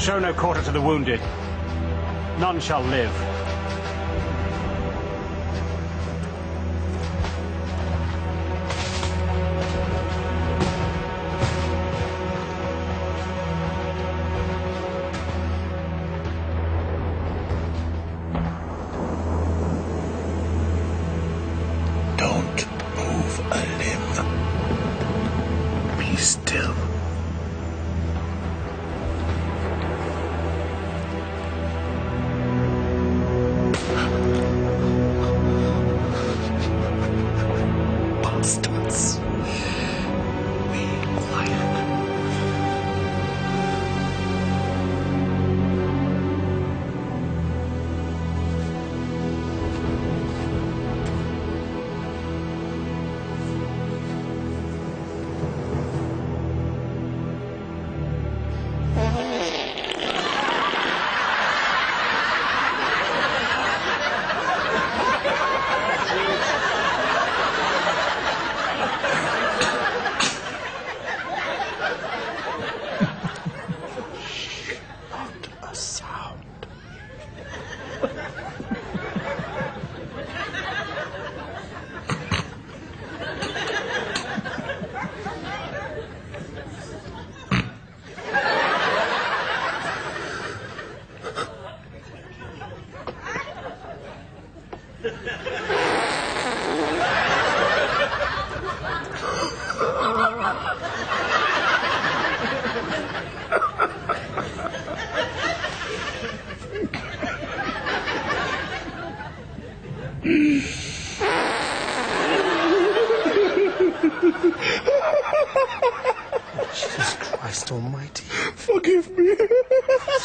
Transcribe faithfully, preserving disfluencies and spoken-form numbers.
Show no quarter to the wounded. None shall live. Don't move a limb. Be still. Bastards. Be quiet. A sound. Jesus Christ almighty. Forgive me.